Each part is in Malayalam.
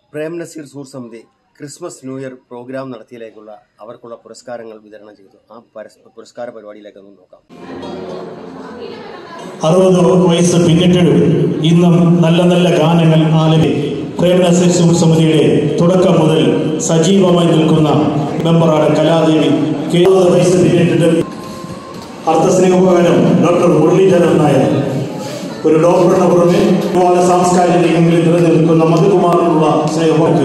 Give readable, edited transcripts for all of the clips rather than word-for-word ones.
പ്രേം നസീർ സൂർ സമിതി ക്രിസ്മസ് ന്യൂ ഇയർ പ്രോഗ്രാം നടത്തിയതിലേക്കുള്ള അവർക്കുള്ള പുരസ്കാരങ്ങൾ വിതരണം ചെയ്തു. ആ പുരസ്കാര പരിപാടിയിലേക്ക് ഒന്ന് നോക്കാം. 60 വയസ്സ് പിന്നിട്ടിടും ഇന്നും നല്ല നല്ല ഗാനങ്ങൾ ആലപിക്കും. പ്രേം നസീർ സൂർ സമിതിയുടെ തുടക്കം മുതൽ സജീവമായി നിൽക്കുന്ന മെമ്പറാണ് കലാദേവി. 70 വയസ്സ് പിന്നിട്ടിട്ടും അർത്ഥസ്നേഹോപകരം ഡോക്ടർ മുരളീധരൻ നായർ. ഒരു ഡോക്ടറിന് പുറമെ ഒരുപാട് സാംസ്കാരിക രംഗങ്ങളിൽ നിലനിൽക്കുന്ന മധുകുമാറിനുള്ള സ്നേഹവാക്ക്.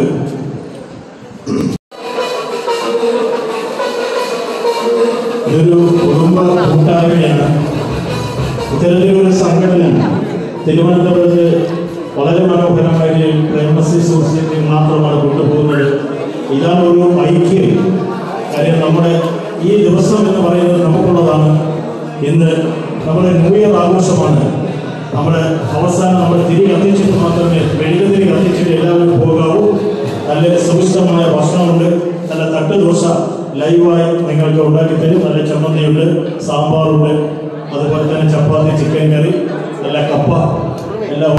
ഇതൊരു കുടുംബ കൂട്ടായ്മയാണ്. ഇത്തരത്തിലൊരു സംഘടന തിരുവനന്തപുരത്ത് വളരെ മനോഹരമായി പ്രേം നസീർ സൂർ സമിതി മാത്രമാണ് കൊണ്ടുപോകുന്നത്. ഇതാണ് ഒരു ഐക്യം. കാര്യം നമ്മുടെ ഈ ദിവസം എന്ന് പറയുന്നത് നമുക്കുള്ളതാണ്. ഇന്ന് നമ്മുടെ ന്യൂ ഇയർ ആഘോഷമാണ്. നമ്മുടെ അവസാനം നമ്മൾ തിരി കത്തിച്ചിട്ട് മാത്രമേ മെഴുകുതിരി കത്തിച്ചിട്ട് എല്ലാവരും പോകാവൂ. നല്ല സുഭിഷ്ടമായ ഭക്ഷണമുണ്ട്. നല്ല തട്ടുദോശ ലൈവായി നിങ്ങൾക്ക് ഉണ്ടാക്കി തരും. നല്ല ചമ്മന്തിയുണ്ട്, സാമ്പാറുണ്ട്, അതുപോലെ തന്നെ ചപ്പാത്തി, ചിക്കൻ കറി, നല്ല കപ്പ എല്ലാം.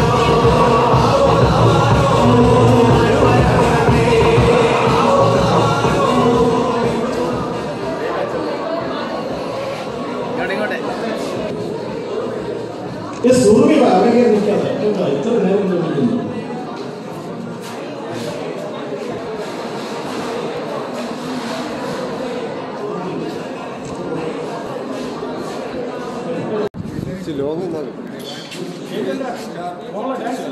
ഇത്ര നേരം ലോകം